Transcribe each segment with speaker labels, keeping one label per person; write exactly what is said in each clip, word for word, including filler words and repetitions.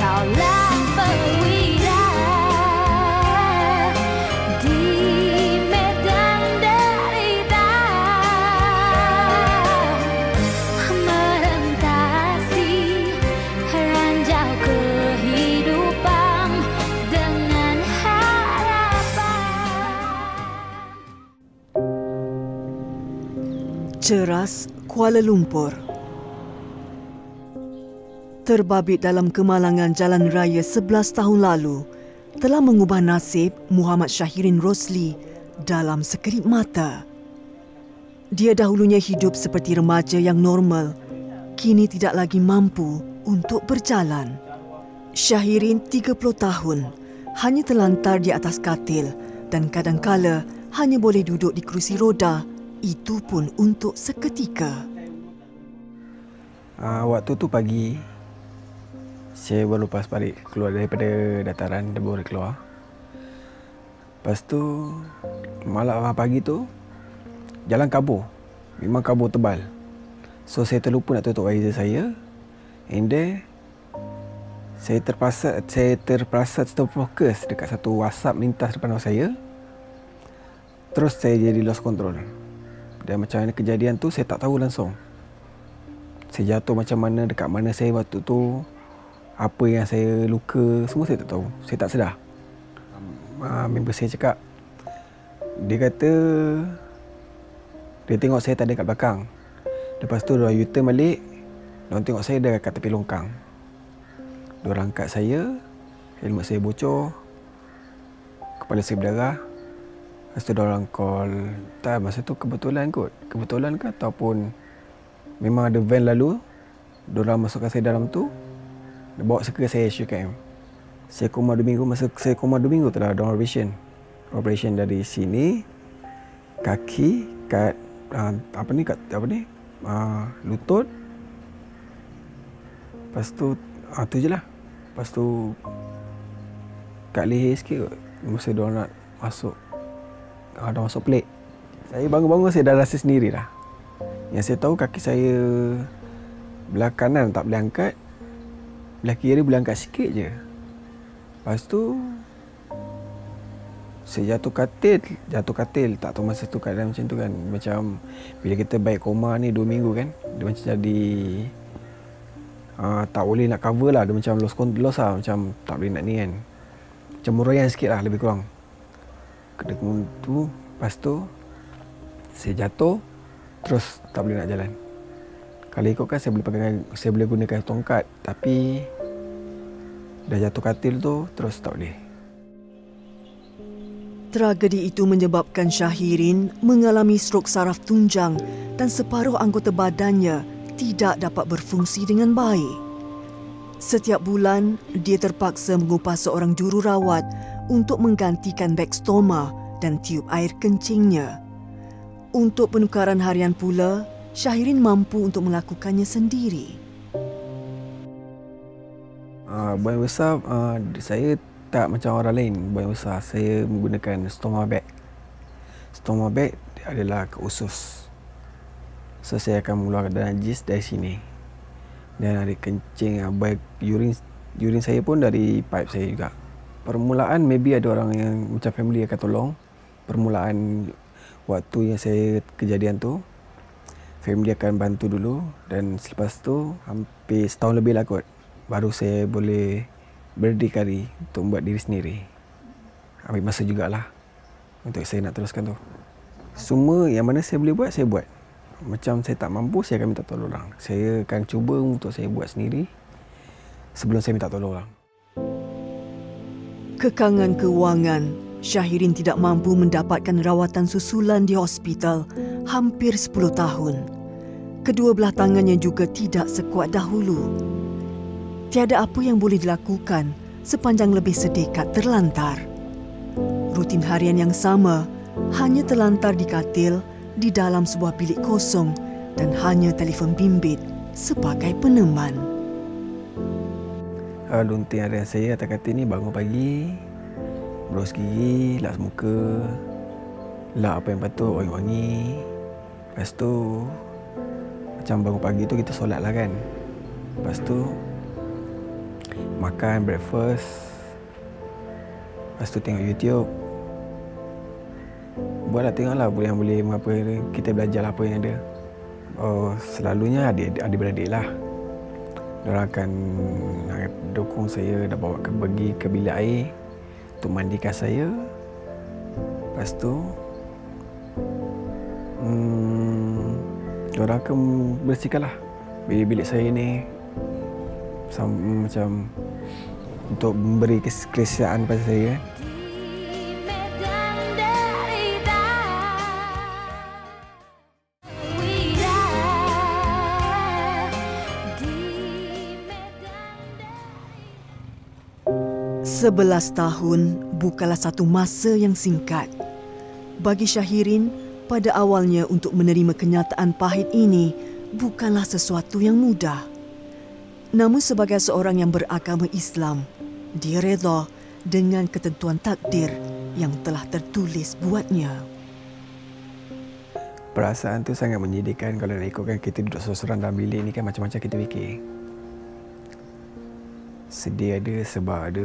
Speaker 1: Kaulah perwira di medan derita, merentasi ranjau kehidupan dengan harapan.
Speaker 2: Ceras, Kuala Lumpur. Terbabit dalam kemalangan jalan raya sebelas tahun lalu telah mengubah nasib Muhammad Syahirin Rosli dalam sekelip mata. Dia dahulunya hidup seperti remaja yang normal, kini tidak lagi mampu untuk berjalan. Syahirin tiga puluh tahun, hanya terlantar di atas katil dan kadangkala hanya boleh duduk di kerusi roda, itu pun untuk seketika.
Speaker 3: Uh, waktu tu pagi, saya baru lepas balik keluar daripada dataran, dia baru keluar. Lepas tu, malam pagi tu, jalan kabur. Memang kabur tebal. So, saya terlupa nak tutup visor saya. And then, saya terpaksa, saya terpaksa terfokus dekat satu WhatsApp lintas depan saya. Terus saya jadi lost control. Dan macam mana kejadian tu, saya tak tahu langsung. Saya jatuh macam mana, dekat mana saya waktu tu, apa yang saya luka, semua saya tak tahu. Saya tak sedar. Uh, member saya cakap, dia kata, dia tengok saya tak ada kat belakang. Lepas tu, diorang U-turn balik, diorang tengok saya dah kat tepi longkang. Diorang angkat saya, helmet saya bocor, kepala saya berdarah. Lepas tu diorang call, tak, masa tu kebetulan kot. Kebetulan ke ataupun memang ada van lalu, diorang masukkan saya dalam tu, bawa ke saya S U K M. Saya koma dua minggu, masa saya koma dua minggu tu dah ada operation. Operation dari sini, kaki, kat, uh, apa ni, kat, apa ni, uh, lutut. Lepas tu, uh, tu je lah. Lepas tu, kat leher sikit kot, masa diorang nak masuk. Ada masuk plate. Saya bangun-bangun saya dah rasa sendiri dah. Yang saya tahu kaki saya belah kanan tak boleh angkat, belah kiri boleh angkat sikit je. Lepas tu saya jatuh katil, jatuh katil tak tahu masa tu keadaan macam tu kan. Macam bila kita baik koma ni dua minggu kan, dia macam jadi uh, tak boleh nak cover lah. Dia macam lost control lah, macam tak boleh nak ni kan. Macam murayan sikit lah lebih kurang. Kedekun tu, lepas tu saya jatuh, terus tak boleh nak jalan. Kalau ikutkan saya boleh pakai, saya boleh gunakan tongkat, tapi dah jatuh katil tu, terus tak boleh.
Speaker 2: Tragedi itu menyebabkan Syahirin mengalami strok saraf tunjang dan separuh anggota badannya tidak dapat berfungsi dengan baik. Setiap bulan, dia terpaksa mengupah seorang jururawat untuk menggantikan beg stoma dan tiub air kencingnya. Untuk penukaran harian pula, Syahirin mampu untuk melakukannya sendiri.
Speaker 3: Uh, buang besar, uh, saya tak macam orang lain. Buang besar, saya menggunakan stoma bag. Stoma bag adalah ke usus. So, saya akan mengeluarkan najis dari sini. Dan dari kencing, uh, urine, urine saya pun dari pipe saya juga. Permulaan maybe ada orang yang macam family akan tolong. Permulaan waktu yang saya kejadian tu, family akan bantu dulu. Dan selepas tu hampir setahun lebih lah kot, baru saya boleh berdikari untuk buat diri sendiri. Ambil masa jugalah untuk saya nak teruskan tu. Semua yang mana saya boleh buat, saya buat. Macam saya tak mampu, saya akan minta tolong orang. Saya akan cuba untuk saya buat sendiri sebelum saya minta tolong orang.
Speaker 2: Kekangan kewangan, Syahirin tidak mampu mendapatkan rawatan susulan di hospital hampir sepuluh tahun. Kedua belah tangannya juga tidak sekuat dahulu. Tiada apa yang boleh dilakukan sepanjang lebih sedekat terlantar. Rutin harian yang sama, hanya terlantar di katil di dalam sebuah bilik kosong dan hanya telefon bimbit sebagai peneman.
Speaker 3: Uh, Lunting harian saya atas katil ni, bangun pagi, berus gigi, lap muka, lap apa yang patut, wangi-wangi. Lepas tu, macam bangun pagi tu kita solat lah kan. Lepas tu, makan, breakfast. Lepas tu tengok YouTube. Buatlah tengoklah yang boleh apa kita belajar apa yang ada. Oh, selalunya adik adik-beradik lah. Diorang akan dukung saya, dah bawa ke pergi ke bilik air untuk mandikan saya. Lepas tu hmm, diorang akan bersihkanlah bilik-bilik saya ni Sam, macam untuk memberi keselesaan pada saya.
Speaker 2: Sebelas tahun bukanlah satu masa yang singkat. Bagi Syahirin, pada awalnya untuk menerima kenyataan pahit ini bukanlah sesuatu yang mudah. Namun sebagai seorang yang beragama Islam, dia redha dengan ketentuan takdir yang telah tertulis buatnya.
Speaker 3: Perasaan tu sangat menyedihkan kalau nak ikutkan kita duduk seorang dalam bilik ni kan macam-macam kita fikir. Sedih ada, sebab ada.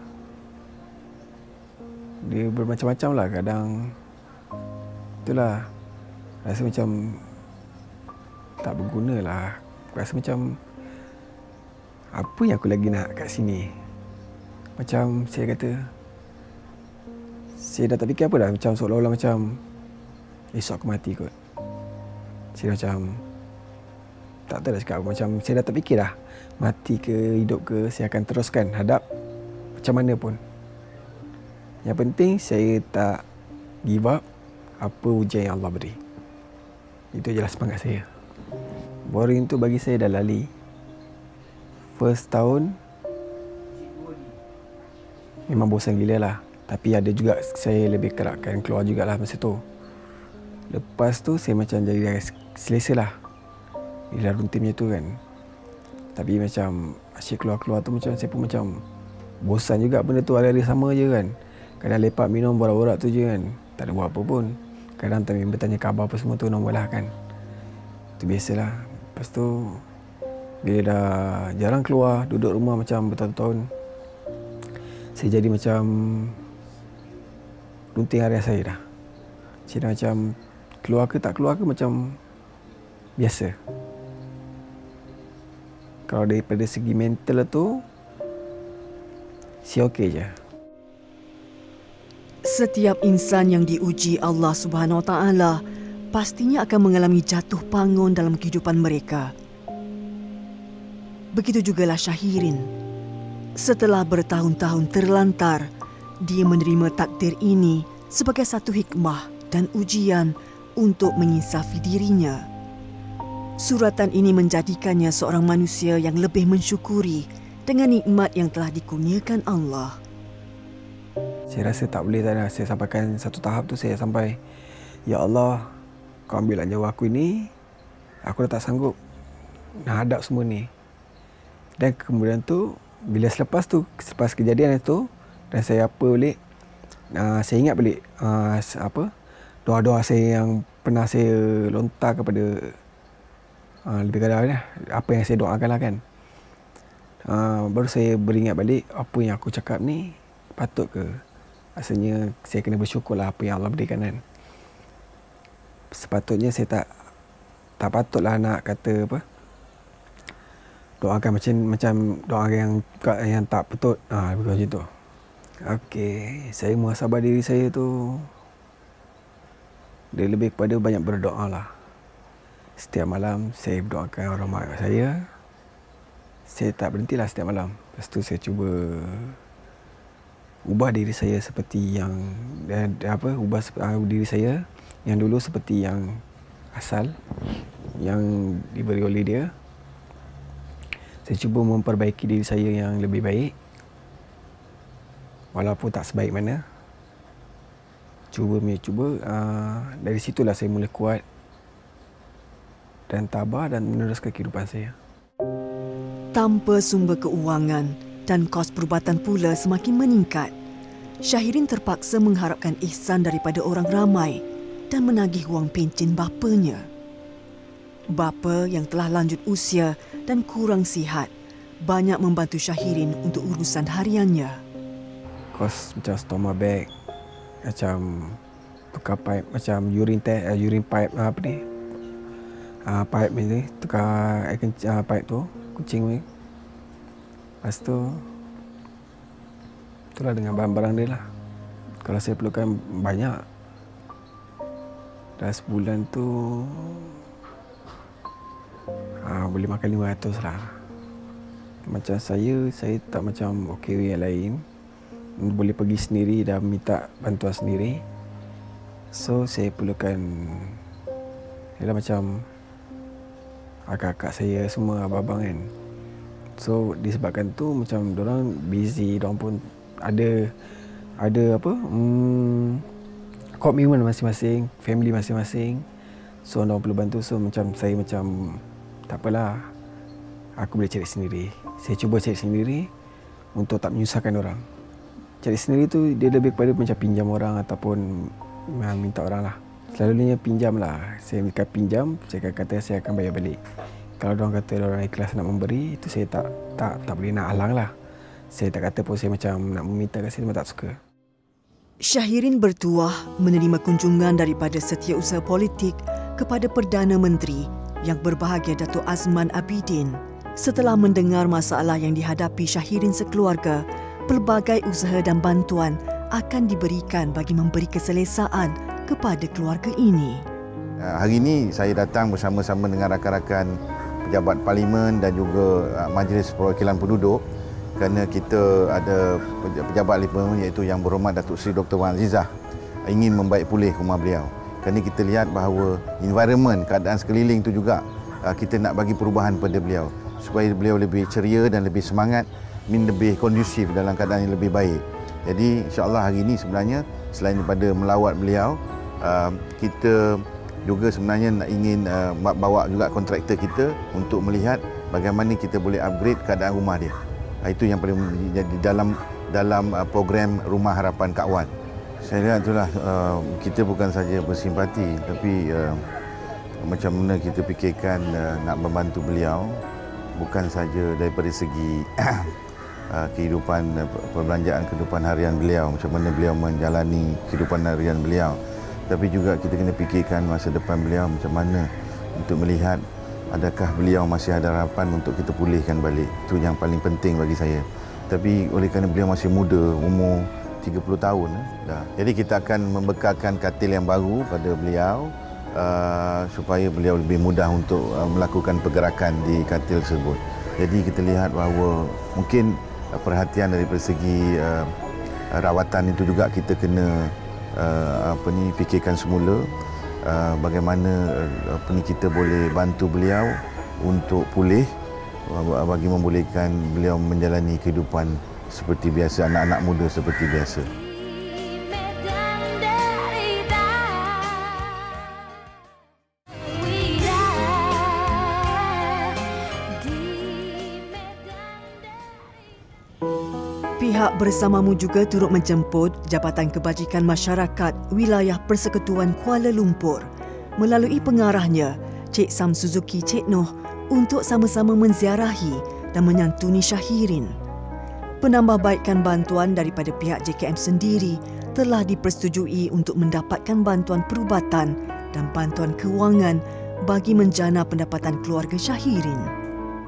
Speaker 3: Dia bermacam-macam lah kadang. Itulah. Rasa macam tak berguna lah. Rasa macam apa yang aku lagi nak kat sini. Macam saya kata, saya dah tak fikir apa dah. Macam seolah-olah macam esok aku mati kot. Saya macam tak tahu dah cakap apa. Macam saya dah tak fikir dah. Mati ke hidup ke, saya akan teruskan hadap macam mana pun. Yang penting saya tak give up apa ujian yang Allah beri. Itu jelas semangat saya. Boring tu bagi saya dah lali. First tahun memang bosan gila lah. Tapi ada juga saya lebih kerakkan keluar jugalah masa tu. Lepas tu saya macam jadi selesa lah. Bila rutinnya tu kan. Tapi macam asyik keluar-keluar tu macam saya pun macam bosan juga benda tu, hari-hari sama je kan. Kadang lepak minum borak-borak tu je kan. Tak ada buat apa pun. Kadang tak member tanya khabar apa semua tu normal lah kan. Itu biasalah. Lepas tu bila dah jarang keluar, duduk rumah macam bertahun-tahun, saya jadi macam rutin harian saya dah. Saya dah macam keluar ke tak keluar ke macam biasa. Kalau daripada segi mental tu, saya okey je.
Speaker 2: Setiap insan yang diuji Allah Subhanahu Wa Taala pastinya akan mengalami jatuh bangun dalam kehidupan mereka. Begitu jugalah Syahirin. Setelah bertahun-tahun terlantar, dia menerima takdir ini sebagai satu hikmah dan ujian untuk menginsafi dirinya. Suratan ini menjadikannya seorang manusia yang lebih mensyukuri dengan nikmat yang telah dikurniakan Allah.
Speaker 3: Saya rasa tak boleh tak ada. Saya sampaikan satu tahap tu saya sampai, ya Allah, kau ambillah nyawa aku ini. Aku dah tak sanggup nak hadap semua ni. Dan kemudian tu, bila selepas tu, selepas kejadian itu, dan saya apa balik, uh, saya ingat balik uh, apa doa-doa saya yang pernah saya lontar kepada uh, lebih kadang apa yang saya doakan lah kan. Uh, baru saya beringat balik apa yang aku cakap ni patut ke. Rasanya saya kena bersyukur lah apa yang Allah berikan kan. Sepatutnya saya tak tak patutlah nak kata apa, doakan macam macam doa yang yang tak betul. Ah, ha, macam tu. Okey, saya muhasabah diri saya tu dia lebih kepada banyak berdoa lah. Setiap malam saya berdoakan orang mak saya. Saya tak berhentilah setiap malam. Lepas tu saya cuba ubah diri saya seperti yang dan apa ubah uh, diri saya yang dulu seperti yang asal yang diberi oleh dia. Saya cuba memperbaiki diri saya yang lebih baik walaupun tak sebaik mana. Cuba cuba uh, dari situlah saya mula kuat dan tabah dan meneruskan kehidupan saya.
Speaker 2: Tanpa sumber keuangan dan kos perubatan pula semakin meningkat, Syahirin terpaksa mengharapkan ihsan daripada orang ramai dan menagih wang pencen bapanya. Bapa yang telah lanjut usia dan kurang sihat banyak membantu Syahirin untuk urusan hariannya.
Speaker 3: Kos macam stoma bag, macam tukar pipe, macam urine test, uh, urine pipe uh, apa ni? Uh, pipe ni, tukar air kencing, uh, pipe tu, kucing ni. Lepas tu, itulah dengan barang-barang dia lah. Kalau saya perlukan banyak, dah sebulan tu uh, boleh makan lima ratus lah. Macam saya, saya tak macam O K W yang lain. Boleh pergi sendiri dan minta bantuan sendiri. So, saya perlukan ialah macam akak-akak saya semua, abang-abang kan. So, disebabkan tu macam diorang busy, diorang pun ada ada apa? Hmm, komitmen masing-masing, family masing-masing. So, diorang perlu bantu. So, macam saya macam tak apalah. Aku boleh cari sendiri. Saya cuba cari sendiri untuk tak menyusahkan orang. Cari sendiri tu dia lebih kepada macam pinjam orang ataupun minta orang lah. Selalunya pinjam lah. Saya akan pinjam, saya akan kata saya akan bayar balik. Kalau orang kata orang ikhlas nak memberi, itu saya tak tak tak boleh nak halang lah. Saya tak kata pun saya macam nak meminta kat saya, memang tak suka.
Speaker 2: Syahirin bertuah menerima kunjungan daripada Setiausaha Politik kepada Perdana Menteri yang berbahagia Datuk Azman Abidin. Setelah mendengar masalah yang dihadapi Syahirin sekeluarga, pelbagai usaha dan bantuan akan diberikan bagi memberi keselesaan kepada keluarga ini.
Speaker 4: Hari ini saya datang bersama-sama dengan rakan-rakan pejabat parlimen dan juga Majlis Perwakilan Penduduk kerana kita ada pejabat parlimen iaitu Yang Berhormat Datuk Seri Doktor Wan Azizah ingin membaik pulih rumah beliau. Kerana kita lihat bahawa environment, keadaan sekeliling itu juga kita nak bagi perubahan pada beliau supaya beliau lebih ceria dan lebih semangat, lebih kondusif dalam keadaan yang lebih baik. Jadi insya-Allah hari ini sebenarnya selain daripada melawat beliau, kita juga sebenarnya nak ingin bawa juga kontraktor kita untuk melihat bagaimana kita boleh upgrade keadaan rumah dia. Itu yang paling jadi dalam dalam program Rumah Harapan Kak Wan. Saya lihat itulah kita bukan saja bersimpati tapi macam mana kita fikirkan nak membantu beliau bukan saja daripada segi kehidupan perbelanjaan kehidupan harian beliau, macam mana beliau menjalani kehidupan harian beliau, tapi juga kita kena fikirkan masa depan beliau macam mana untuk melihat adakah beliau masih ada harapan untuk kita pulihkan balik. Itu yang paling penting bagi saya. Tapi oleh kerana beliau masih muda, umur tiga puluh tahun dah. Jadi kita akan membekalkan katil yang baru pada beliau uh, supaya beliau lebih mudah untuk uh, melakukan pergerakan di katil tersebut. Jadi kita lihat bahawa mungkin uh, perhatian daripada segi uh, rawatan itu juga kita kena uh, apa ni fikirkan semula. Uh, bagaimana uh, apa ni kita boleh bantu beliau untuk pulih uh, bagi membolehkan beliau menjalani kehidupan seperti biasa, anak-anak muda seperti biasa.
Speaker 2: Pihak bersamamu juga turut menjemput Jabatan Kebajikan Masyarakat Wilayah Persekutuan Kuala Lumpur melalui pengarahnya Cik Sam Suzuki Cik Noh untuk sama-sama menziarahi dan menyantuni Syahirin. Penambahbaikan bantuan daripada pihak J K M sendiri telah dipersetujui untuk mendapatkan bantuan perubatan dan bantuan kewangan bagi menjana pendapatan keluarga Syahirin.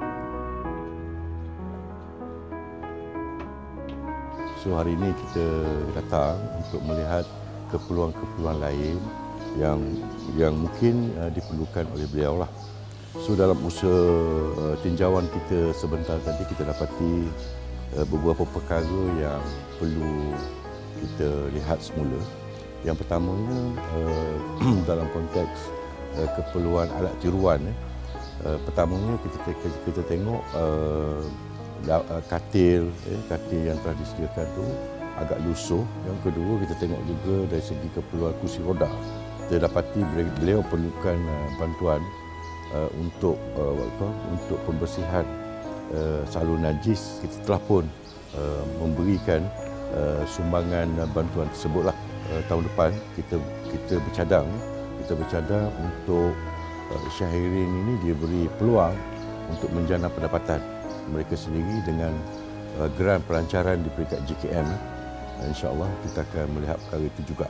Speaker 5: So hari ini kita datang untuk melihat keperluan-keperluan lain yang yang mungkin uh, diperlukan oleh beliau lah. So dalam usaha uh, tinjauan kita sebentar tadi kita dapati uh, beberapa perkara yang perlu kita lihat semula. Yang pertamanya uh, dalam konteks uh, keperluan alat tiruan. Eh. Uh, pertamanya kita kita tengok uh, katil, eh, katil yang telah disediakan tu agak lusuh. Yang kedua kita tengok juga dari segi keperluan kursi roda. Kita dapati beliau perlukan uh, bantuan uh, untuk uh, apa, untuk pembersihan uh, salur najis. Kita telah pun uh, memberikan uh, sumbangan uh, bantuan tersebutlah. Uh, tahun depan kita kita bercadang kita bercadang untuk uh, Syahirin ini dia beri peluang untuk menjana pendapatan. mereka sendiri dengan uh, geran pelancaran di peringkat J K M. Uh, InsyaAllah kita akan melihat perkara itu juga.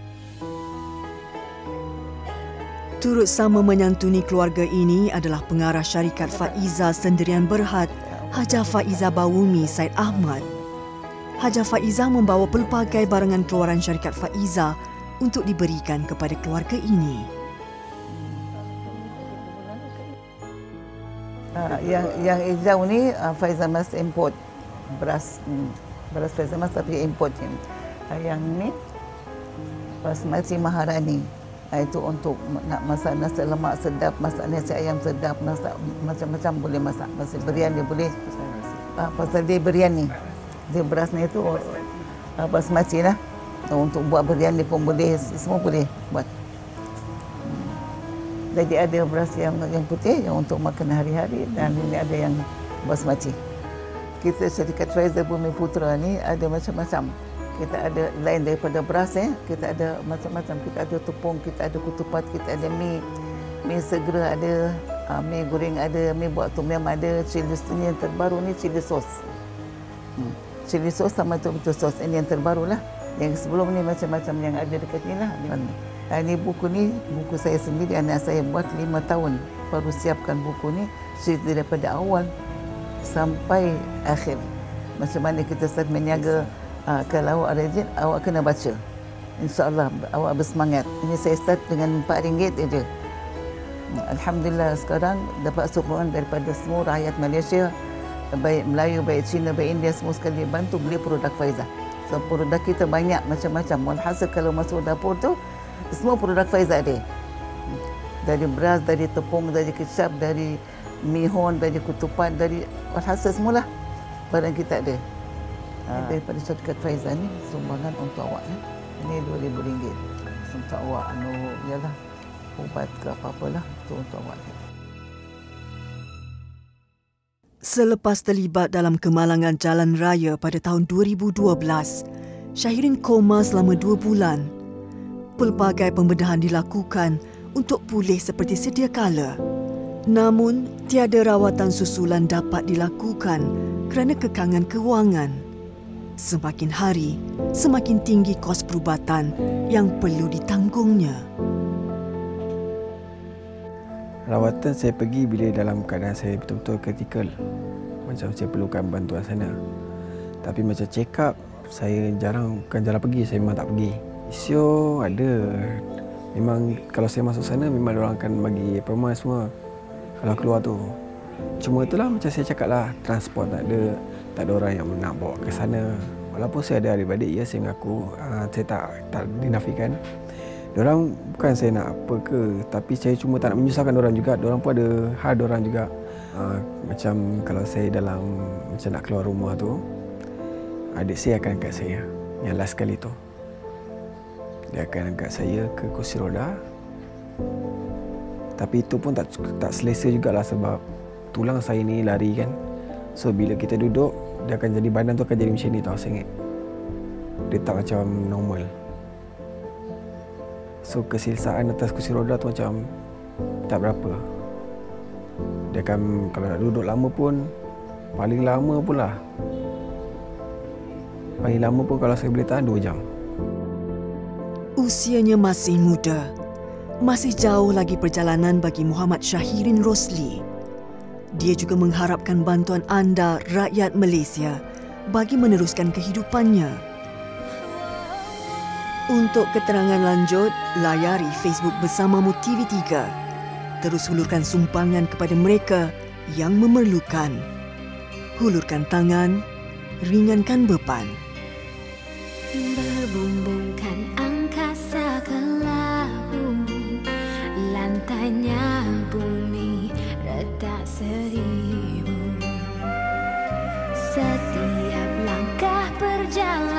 Speaker 2: Turut sama menyantuni keluarga ini adalah pengarah syarikat Faiza Sendirian Berhad, Hajah Faiza Bawumi Said Ahmad. Hajah Faiza membawa pelbagai barangan keluaran syarikat Faiza untuk diberikan kepada keluarga ini.
Speaker 6: Uh, yang yang hijau ni uh, Faiza Mas import beras hmm, beras Faiza Mas tapi import ni. Uh, yang ni basmati Maharani. Uh, itu untuk nak masak nasi lemak sedap, masak nasi ayam sedap, masak macam-macam boleh masak. Masak biryani boleh. Uh, pasal dia biryani. Dia beras ni itu uh, basmati lah. Uh, untuk buat biryani pun boleh, semua boleh buat. Jadi ada beras yang yang putih yang untuk makan hari-hari dan ini ada yang basmati. Kita syarikat Faiza Bumi Putra ni ada macam-macam. Kita ada lain daripada beras eh, kita ada macam-macam. Kita ada tepung, kita ada ketupat, kita ada mi, mi segera ada, uh, mi goreng ada, mi buat tom yum ada, cili ni yang terbaru ni cili sos. Hmm. Cili sos sama tomato sos ini yang terbaru lah. Yang sebelum ni macam-macam yang ada dekat ni lah. Ini buku ni, buku saya sendiri, anak saya buat lima tahun baru siapkan buku ni, cerita daripada awal sampai akhir. Macam mana kita start meniaga, uh, kalau awak ada izin, awak kena baca. InsyaAllah awak bersemangat. Ini saya start dengan empat ringgit saja. Alhamdulillah sekarang dapat sokongan daripada semua rakyat Malaysia, baik Melayu, baik Cina, baik India, semua sekali bantu beli produk Faiza. So produk kita banyak macam-macam. Walhasil kalau masuk dapur tu, semua produk Faiza ada. Dari beras, dari tepung, dari kecap, dari mihon, dari ketupat, dari walhasil semualah barang kita ada. Ha. Daripada syarikat Faiza ni sumbangan untuk awak ni. Ini dua ribu ringgit untuk awak anu ialah ubat ke apa-apalah itu untuk awak.
Speaker 2: Selepas terlibat dalam kemalangan jalan raya pada tahun dua ribu dua belas, Syahirin koma selama dua bulan. Pelbagai pembedahan dilakukan untuk pulih seperti sedia kala. Namun, tiada rawatan susulan dapat dilakukan kerana kekangan kewangan. Semakin hari, semakin tinggi kos perubatan yang perlu ditanggungnya.
Speaker 3: Rawatan saya pergi bila dalam keadaan saya betul-betul kritikal. Macam saya perlukan bantuan sana. Tapi macam check up, saya jarang, bukan jarang pergi, saya memang tak pergi. Isyo ada. Memang kalau saya masuk sana, memang orang akan bagi permai semua kalau keluar tu. Cuma itulah macam saya cakap lah, transport tak ada, tak ada orang yang nak bawa ke sana. Walaupun saya ada adik-adik, ya saya mengaku, uh, saya tak tak dinafikan. Diorang bukan saya nak apa ke, tapi saya cuma tak nak menyusahkan diorang juga. Diorang pun ada hal diorang juga. Uh, macam kalau saya dalam macam nak keluar rumah tu, adik saya akan angkat saya yang last kali tu. Dia akan angkat saya ke kursi roda. Tapi itu pun tak tak selesa jugalah sebab tulang saya ni lari kan. So bila kita duduk, dia akan jadi badan tu akan jadi macam ni tau, sengit. Dia tak macam normal. So kesilsaan atas kursi roda tu macam tak berapa. Dia akan kalau nak duduk lama pun, paling lama pun lah. Paling lama pun kalau saya boleh tahan dua jam.
Speaker 2: Usianya masih muda. Masih jauh lagi perjalanan bagi Muhammad Syahirin Rosli. Dia juga mengharapkan bantuan anda, rakyat Malaysia, bagi meneruskan kehidupannya. Untuk keterangan lanjut, layari Facebook bersamamu T V tiga. Terus hulurkan sumbangan kepada mereka yang memerlukan. Hulurkan tangan, ringankan beban.
Speaker 1: Berbumbungkan angkasa ke laut, lantainya bumi retak seribu. Setiap langkah perjalanan